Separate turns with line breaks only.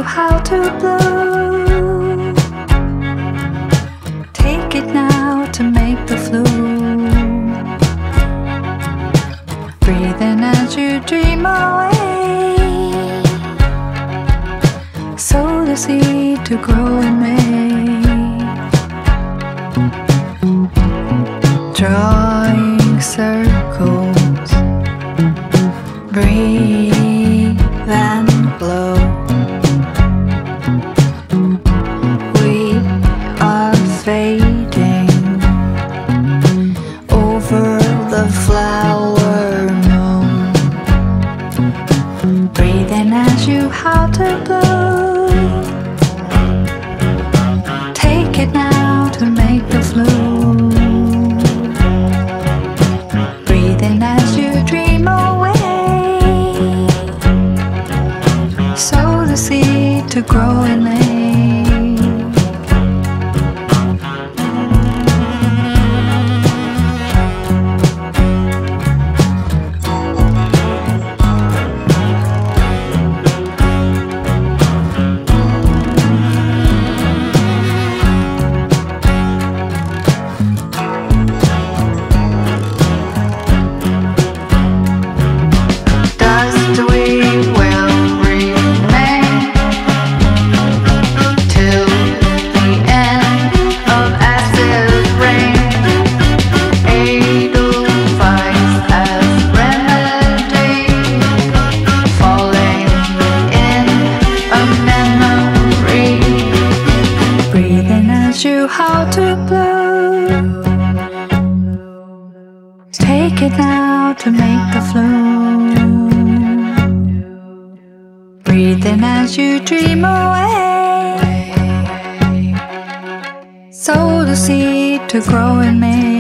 how to blow. Take it now to make the flow. Breathe in as you dream away. Sow the seed to grow in me. Drawing circles. Breathe and blow. We are fading over the flower moon. Breathe in as you how to blow. Take it now to make the flow. Breathe in as you dream away. Sow the seed to grow in me. How to blow. Take it now to make the flow. Breathe in as you dream away. Sow the seed to grow in me.